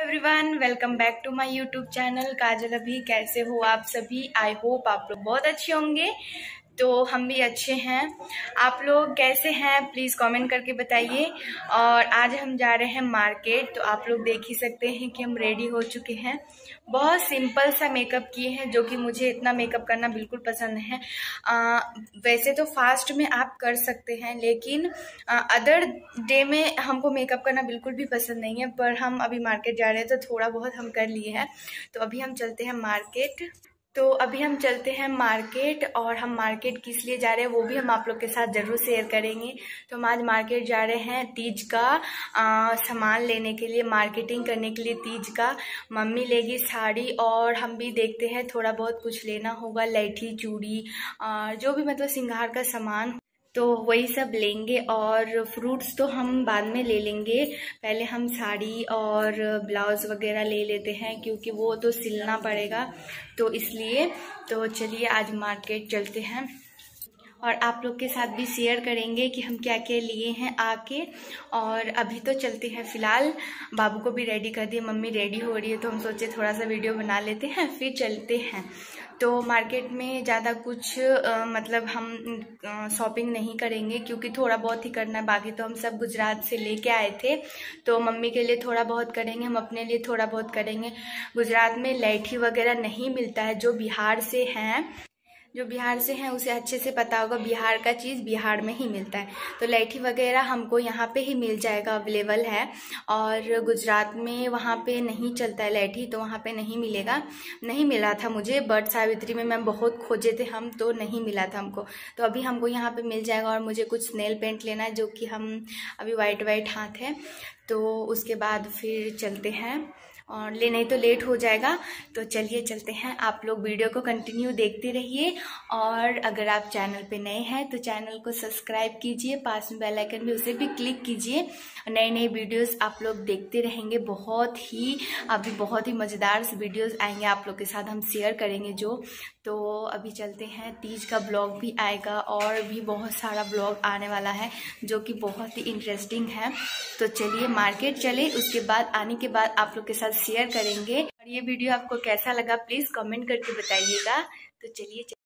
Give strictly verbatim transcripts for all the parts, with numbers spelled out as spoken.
Everyone, welcome back to my YouTube channel Kajal अभी। कैसे हो आप सभी? आई होप आप लोग बहुत अच्छे होंगे। तो हम भी अच्छे हैं। आप लोग कैसे हैं प्लीज़ कमेंट करके बताइए। और आज हम जा रहे हैं मार्केट। तो आप लोग देख ही सकते हैं कि हम रेडी हो चुके हैं। बहुत सिंपल सा मेकअप किए हैं, जो कि मुझे इतना मेकअप करना बिल्कुल पसंद है। आ, वैसे तो फास्ट में आप कर सकते हैं, लेकिन अदर डे में हमको मेकअप करना बिल्कुल भी पसंद नहीं है। पर हम अभी मार्केट जा रहे हैं तो थोड़ा बहुत हम कर लिए हैं। तो अभी हम चलते हैं मार्केट। तो अभी हम चलते हैं मार्केट और हम मार्केट किस लिए जा रहे हैं वो भी हम आप लोग के साथ ज़रूर शेयर करेंगे। तो हम आज मार्केट जा रहे हैं तीज का आ, सामान लेने के लिए, मार्केटिंग करने के लिए तीज का। मम्मी लेगी साड़ी और हम भी देखते हैं थोड़ा बहुत कुछ लेना होगा, लैठी चूड़ी और जो भी मतलब श्रृंगार का सामान, तो वही सब लेंगे। और फ्रूट्स तो हम बाद में ले लेंगे, पहले हम साड़ी और ब्लाउज वगैरह ले लेते हैं क्योंकि वो तो सिलना पड़ेगा, तो इसलिए। तो चलिए आज मार्केट चलते हैं और आप लोग के साथ भी शेयर करेंगे कि हम क्या क्या लिए हैं आके। और अभी तो चलते हैं, फिलहाल बाबू को भी रेडी कर दिए, मम्मी रेडी हो रही है, तो हम सोचे थोड़ा सा वीडियो बना लेते हैं फिर चलते हैं। तो मार्केट में ज़्यादा कुछ आ, मतलब हम शॉपिंग नहीं करेंगे क्योंकि थोड़ा बहुत ही करना है। बाकी तो हम सब गुजरात से लेके आए थे, तो मम्मी के लिए थोड़ा बहुत करेंगे, हम अपने लिए थोड़ा बहुत करेंगे। गुजरात में लैठी वगैरह नहीं मिलता है। जो बिहार से हैं जो बिहार से हैं उसे अच्छे से पता होगा, बिहार का चीज़ बिहार में ही मिलता है। तो लैठी वगैरह हमको यहाँ पे ही मिल जाएगा, अवेलेबल है। और गुजरात में वहाँ पे नहीं चलता है लैठी, तो वहाँ पे नहीं मिलेगा। नहीं मिला था मुझे, बट सावित्री में मैं बहुत खोजे थे हम, तो नहीं मिला था हमको। तो अभी हमको यहाँ पे मिल जाएगा। और मुझे कुछ नेल पेंट लेना है, जो कि हम अभी वाइट वाइट हाथ है, तो उसके बाद फिर चलते हैं। और ले नहीं तो लेट हो जाएगा। तो चलिए चलते हैं। आप लोग वीडियो को कंटिन्यू देखते रहिए। और अगर आप चैनल पे नए हैं तो चैनल को सब्सक्राइब कीजिए, पास में बेल आइकन भी उसे भी क्लिक कीजिए। नए नए वीडियोस आप लोग देखते रहेंगे। बहुत ही अभी बहुत ही मज़ेदार से वीडियोस आएंगे आप लोग के साथ, हम शेयर करेंगे जो। तो अभी चलते हैं, तीज का ब्लॉग भी आएगा और भी बहुत सारा ब्लॉग आने वाला है जो कि बहुत ही इंटरेस्टिंग है। तो चलिए मार्केट चले, उसके बाद आने के बाद आप लोग के साथ शेयर करेंगे। और ये वीडियो आपको कैसा लगा प्लीज़ कमेंट करके बताइएगा। तो चलिए चलिए।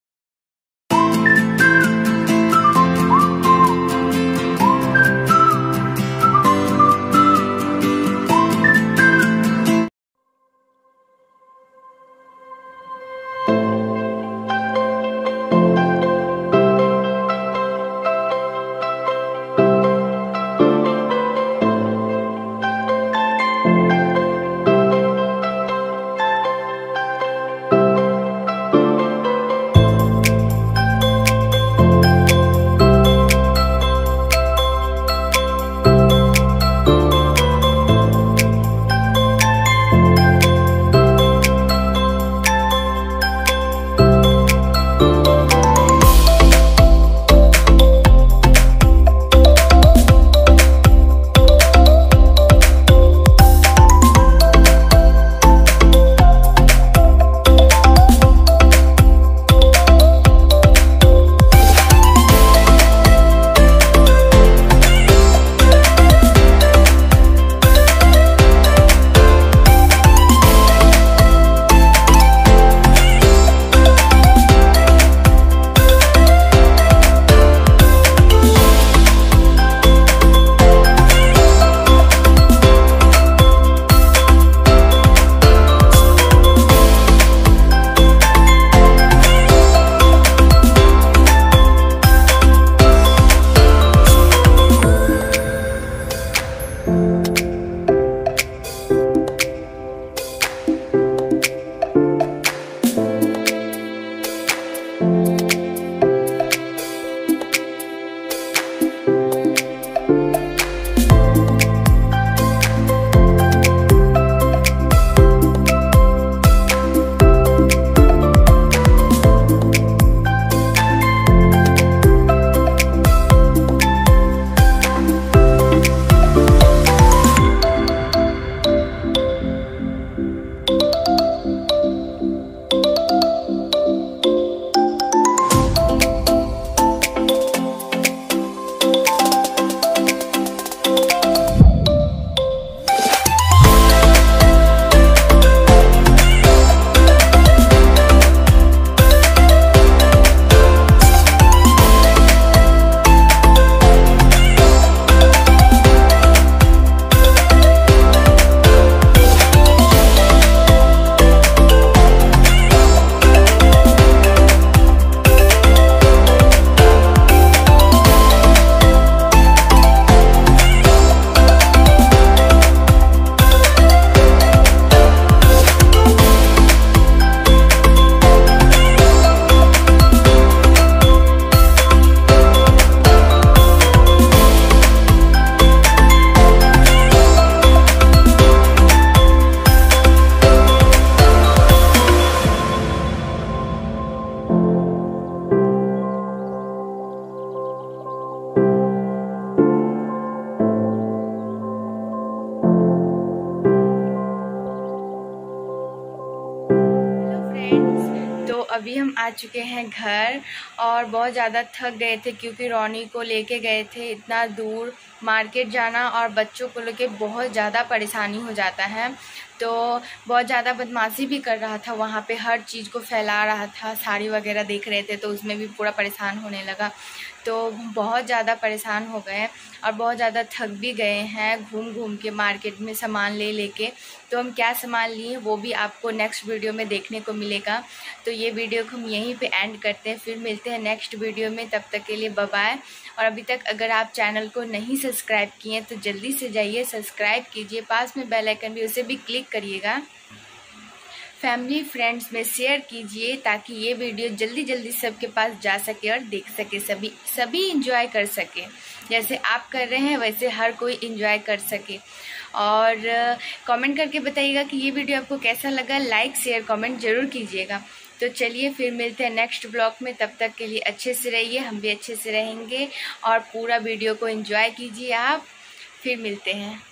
अभी हम आ चुके हैं घर और बहुत ज़्यादा थक गए थे क्योंकि रोनी को लेके गए थे इतना दूर मार्केट जाना, और बच्चों को लेके बहुत ज़्यादा परेशानी हो जाता है। तो बहुत ज़्यादा बदमाशी भी कर रहा था वहाँ पे, हर चीज़ को फैला रहा था, साड़ी वगैरह देख रहे थे तो उसमें भी पूरा परेशान होने लगा। तो बहुत ज़्यादा परेशान हो गए और बहुत ज़्यादा थक भी गए हैं घूम घूम के मार्केट में सामान ले लेके। तो हम क्या सामान लिए वो भी आपको नेक्स्ट वीडियो में देखने को मिलेगा। तो ये वीडियो को हम यहीं पे एंड करते हैं, फिर मिलते हैं नेक्स्ट वीडियो में। तब तक के लिए बाय बाय। और अभी तक अगर आप चैनल को नहीं सब्सक्राइब किए तो जल्दी से जाइए सब्सक्राइब कीजिए, पास में बेल आइकन भी उसे भी क्लिक करिएगा, फैमिली फ्रेंड्स में शेयर कीजिए ताकि ये वीडियो जल्दी जल्दी सबके पास जा सके और देख सके, सभी सभी इंजॉय कर सके। जैसे आप कर रहे हैं वैसे हर कोई इंजॉय कर सके। और कमेंट करके बताइएगा कि ये वीडियो आपको कैसा लगा, लाइक शेयर कमेंट जरूर कीजिएगा। तो चलिए फिर मिलते हैं नेक्स्ट ब्लॉग में, तब तक के लिए अच्छे से रहिए, हम भी अच्छे से रहेंगे और पूरा वीडियो को एंजॉय कीजिए आप। फिर मिलते हैं।